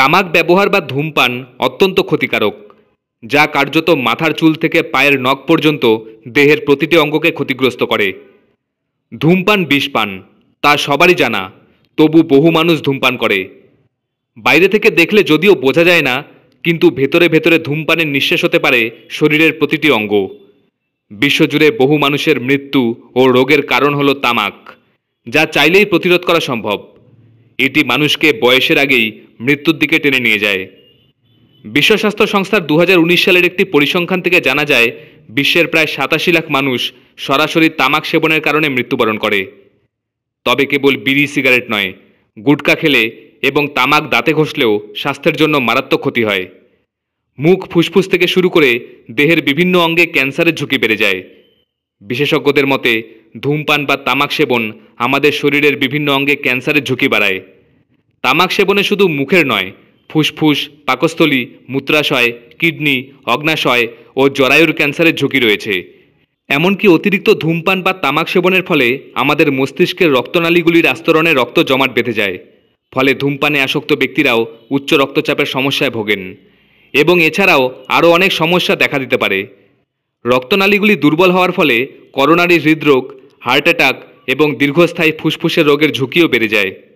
তামাক ব্যবহার বা ধূমপান অত্যন্ত ক্ষতিকারক, যা কার্যত মাথার চুল থেকে পায়ের নখ পর্যন্ত দেহের প্রতিটি অঙ্গকে ক্ষতিগ্রস্ত করে। ধূমপান বিষপান, তা সবারই জানা, তবু বহু মানুষ ধূমপান করে। বাইরে থেকে দেখলে যদিও বোঝা যায় না, কিন্তু ভেতরে ভেতরে ধূমপানের নিঃশ্বাস হতে পারে শরীরের প্রতিটি অঙ্গ। বিশ্বজুড়ে বহু মানুষের মৃত্যু ও রোগের কারণ হলো তামাক, যা চাইলেই প্রতিরোধ করা সম্ভব। এটি মানুষকে বয়সের আগেই মৃত্যুর দিকে টেনে নিয়ে যায়। বিশ্ব স্বাস্থ্য সংস্থার 2019 সালের একটি পরিসংখ্যান থেকে জানা যায়, বিশ্বের প্রায় 87 লাখ মানুষ সরাসরি তামাক সেবনের কারণে মৃত্যুবরণ করে। তবে কেবল বিড়ি সিগারেট নয়, গুটখা খেলে এবং তামাক দাঁতে ঘষলেও স্বাস্থ্যের জন্য মারাত্মক ক্ষতি হয়। মুখ, ফুসফুস থেকে শুরু করে দেহের বিভিন্ন অঙ্গে ক্যান্সারের ঝুঁকি বেড়ে যায়। বিশেষজ্ঞদের মতে ধূমপান বা তামাক সেবন আমাদের শরীরের বিভিন্ন অঙ্গে ক্যান্সারের ঝুঁকি বাড়ায়। তামাক সেবনে শুধু মুখের নয়, ফুসফুস, পাকস্থলী, মূত্রাশয়, কিডনি, অগ্ন্যাশয় ও জরায়ুর ক্যান্সারের ঝুঁকি রয়েছে। এমনকি অতিরিক্ত ধূমপান বা তামাক সেবনের ফলে আমাদের মস্তিষ্কের রক্তনালীগুলির আস্তরণে রক্ত জমাট বেঁধে যায়। ফলে ধূমপানে আসক্ত ব্যক্তিরাও উচ্চ রক্তচাপের সমস্যায় ভোগেন। এবং এছাড়াও আরও অনেক সমস্যা দেখা দিতে পারে। রক্তনালীগুলি দুর্বল হওয়ার ফলে করোনারি হৃদরোগ, হার্ট অ্যাটাক এবং দীর্ঘস্থায়ী ফুসফুসের রোগের ঝুঁকিও বেড়ে যায়।